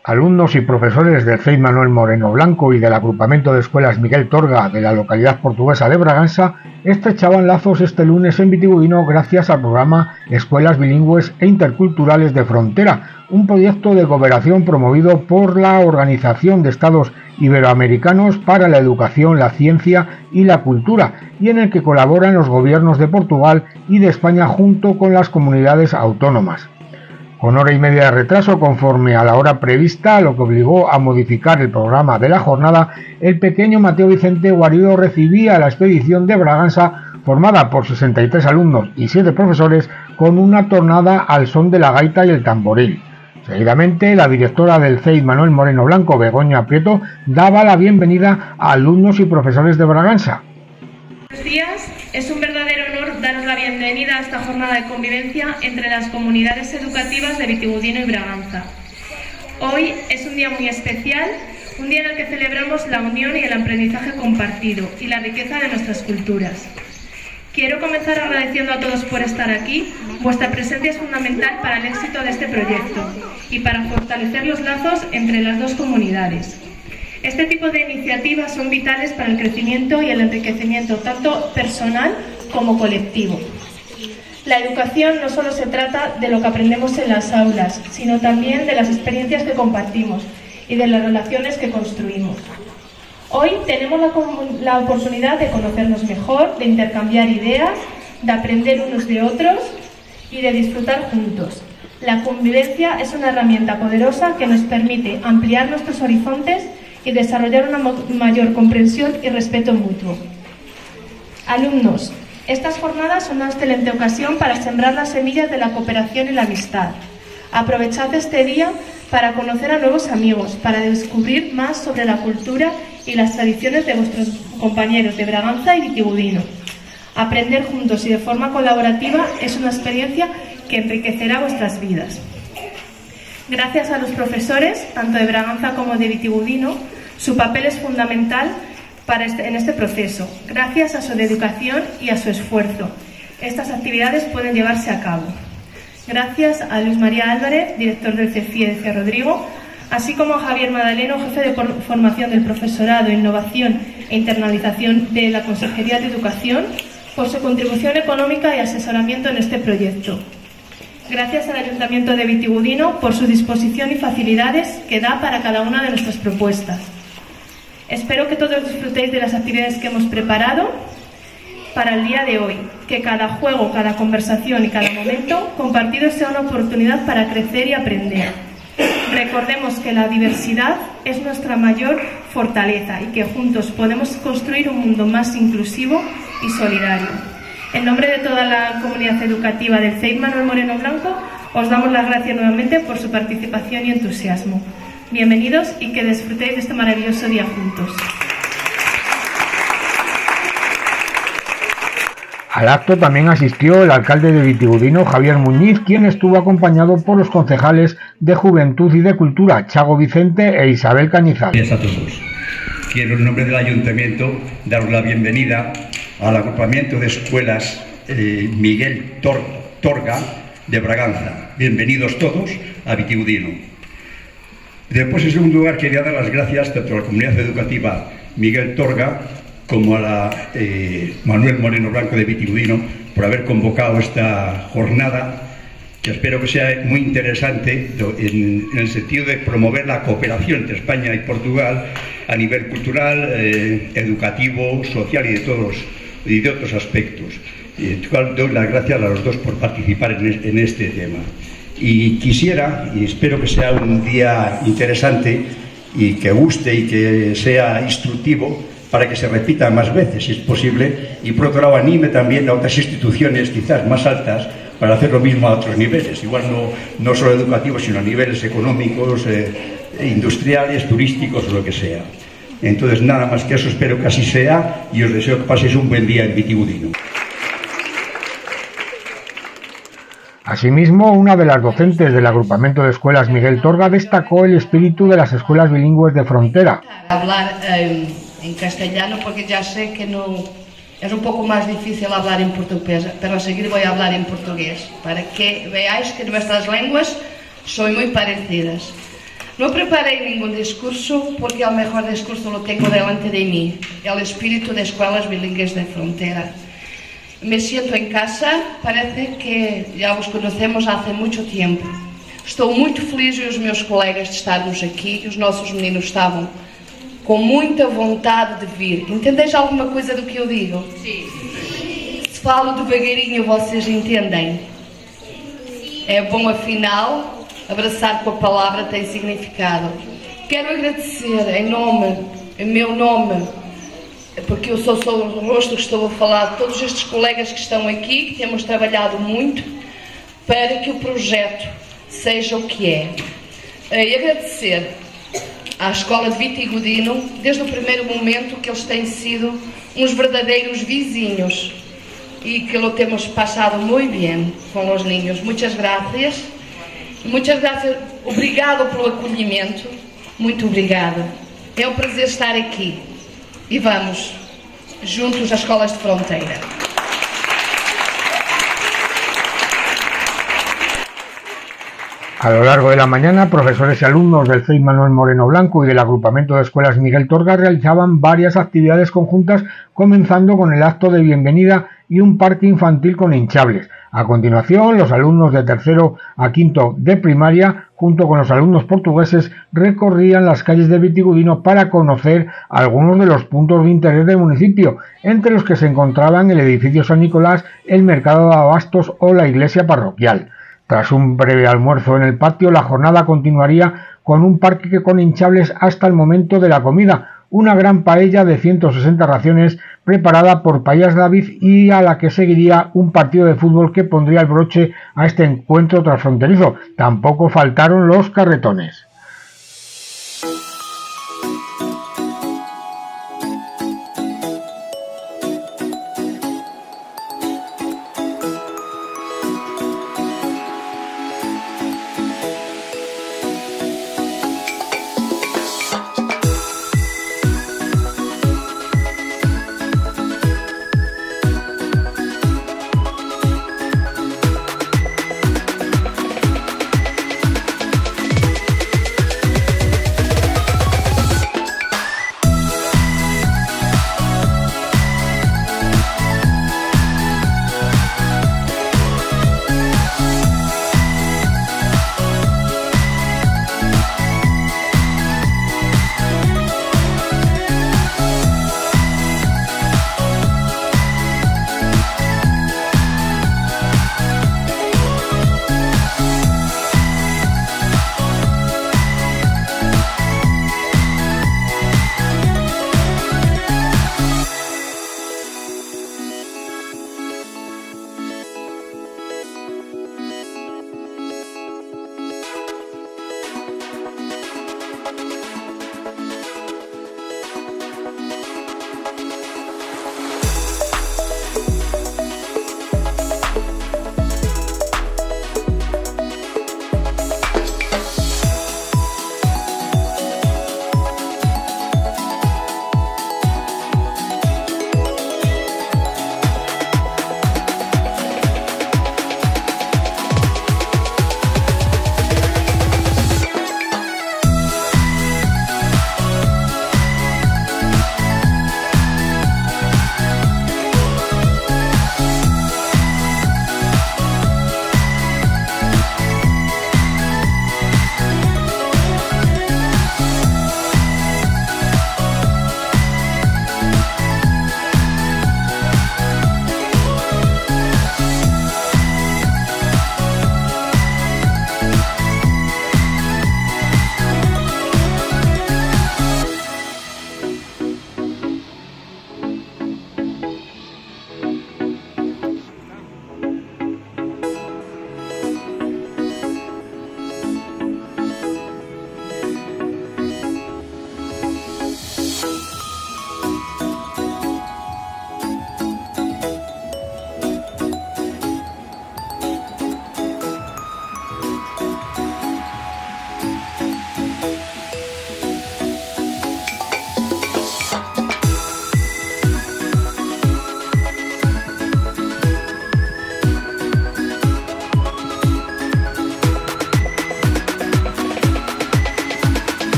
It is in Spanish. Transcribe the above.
Alumnos y profesores del CEIP Manuel Moreno Blanco y del agrupamiento de escuelas Miguel Torga de la localidad portuguesa de Bragança estrechaban lazos este lunes en Vitigudino gracias al programa Escuelas Bilingües e Interculturales de Frontera, un proyecto de cooperación promovido por la Organización de Estados Iberoamericanos para la Educación, la Ciencia y la Cultura, y en el que colaboran los gobiernos de Portugal y de España junto con las comunidades autónomas. Con hora y media de retraso conforme a la hora prevista, lo que obligó a modificar el programa de la jornada, el pequeño Mateo Vicente Guarido recibía la expedición de Bragança formada por 63 alumnos y 7 profesores con una tornada al son de la gaita y el tamboril. Seguidamente, la directora del CEIP Manuel Moreno Blanco, Begoña Prieto, daba la bienvenida a alumnos y profesores de Bragança. Buenos días, es un verdadero honor daros la bienvenida a esta jornada de convivencia entre las comunidades educativas de Vitigudino y Bragança. Hoy es un día muy especial, un día en el que celebramos la unión y el aprendizaje compartido y la riqueza de nuestras culturas. Quiero comenzar agradeciendo a todos por estar aquí. Vuestra presencia es fundamental para el éxito de este proyecto y para fortalecer los lazos entre las dos comunidades. Este tipo de iniciativas son vitales para el crecimiento y el enriquecimiento tanto personal como colectivo. La educación no solo se trata de lo que aprendemos en las aulas, sino también de las experiencias que compartimos y de las relaciones que construimos. Hoy tenemos la oportunidad de conocernos mejor, de intercambiar ideas, de aprender unos de otros y de disfrutar juntos. La convivencia es una herramienta poderosa que nos permite ampliar nuestros horizontes y desarrollar una mayor comprensión y respeto mutuo. Alumnos, estas jornadas son una excelente ocasión para sembrar las semillas de la cooperación y la amistad. Aprovechad este día para conocer a nuevos amigos, para descubrir más sobre la cultura y las tradiciones de vuestros compañeros de Bragança y Vitigudino. Aprender juntos y de forma colaborativa es una experiencia que enriquecerá vuestras vidas. Gracias a los profesores, tanto de Bragança como de Vitigudino, su papel es fundamental en este proceso. Gracias a su dedicación y a su esfuerzo, estas actividades pueden llevarse a cabo. Gracias a Luis María Álvarez, director del CEFIE de Rodrigo, así como a Javier Madaleno, jefe de formación del profesorado, innovación e internalización de la Consejería de Educación, por su contribución económica y asesoramiento en este proyecto. Gracias al Ayuntamiento de Vitigudino por su disposición y facilidades que da para cada una de nuestras propuestas. Espero que todos disfrutéis de las actividades que hemos preparado para el día de hoy, que cada juego, cada conversación y cada momento compartido sea una oportunidad para crecer y aprender. Recordemos que la diversidad es nuestra mayor fortaleza y que juntos podemos construir un mundo más inclusivo y solidario. En nombre de toda la comunidad educativa del CEIP Manuel Moreno Blanco, os damos las gracias nuevamente por su participación y entusiasmo. Bienvenidos y que disfrutéis de este maravilloso día juntos. Al acto también asistió el alcalde de Vitigudino, Javier Muñiz, quien estuvo acompañado por los concejales de Juventud y de Cultura, Chago Vicente e Isabel Cañizal. Gracias a todos. Quiero en nombre del Ayuntamiento daros la bienvenida al agrupamiento de escuelas Miguel Torga de Bragança. Bienvenidos todos a Vitigudino. Después, en segundo lugar, quería dar las gracias tanto a la comunidad educativa Miguel Torga como a la Manuel Moreno Blanco de Vitigudino por haber convocado esta jornada, que espero que sea muy interesante en el sentido de promover la cooperación entre España y Portugal a nivel cultural, educativo, social y de otros aspectos. Doy las gracias a los dos por participar en este tema. Y quisiera, y espero que sea un día interesante y que guste y que sea instructivo para que se repita más veces, si es posible, y por otro lado anime también a otras instituciones quizás más altas para hacer lo mismo a otros niveles, igual no solo educativos, sino a niveles económicos, industriales, turísticos o lo que sea. Entonces, nada más que eso, espero que así sea y os deseo que paséis un buen día en Vitigudino. Asimismo, una de las docentes del agrupamiento de escuelas Miguel Torga destacó el espíritu de las escuelas bilingües de frontera. Hablar en castellano porque ya sé que no es un poco más difícil hablar en portugués, pero a seguir voy a hablar en portugués para que veáis que nuestras lenguas son muy parecidas. No preparei ningún discurso porque el mejor discurso lo tengo delante de mí, el espíritu de Escuelas Bilingües de Frontera. Me siento en casa, parece que já vos conhecemos há muito tempo. Estou muito feliz e os meus colegas de estarmos aqui, os nossos meninos estavam com muita vontade de vir. Entendeis alguma coisa do que eu digo? Sim. Se falo devagarinho, vocês entendem? É bom, afinal, abraçar com a palavra tem significado. Quero agradecer em meu nome, porque eu sou o rosto que estou a falar, de todos estes colegas que estão aqui, que temos trabalhado muito para que o projeto seja o que é. E agradecer à Escola de Vitigudino, desde o primeiro momento, que eles têm sido uns verdadeiros vizinhos e que lo temos passado muito bem com os niños. Muitas graças. Obrigado pelo acolhimento. Muito obrigado. É um prazer estar aqui. E vamos juntos às escolas de fronteira. A lo largo de la mañana, profesores y alumnos del CEI Manuel Moreno Blanco y del agrupamiento de escuelas Miguel Torga realizaban varias actividades conjuntas, comenzando con el acto de bienvenida y un parque infantil con hinchables. A continuación, los alumnos de tercero a quinto de primaria, junto con los alumnos portugueses, recorrían las calles de Vitigudino para conocer algunos de los puntos de interés del municipio, entre los que se encontraban el edificio San Nicolás, el mercado de abastos o la iglesia parroquial. Tras un breve almuerzo en el patio, la jornada continuaría con un parque con hinchables hasta el momento de la comida, una gran paella de 160 raciones preparada por Payas David y a la que seguiría un partido de fútbol que pondría el broche a este encuentro transfronterizo. Tampoco faltaron los carretones.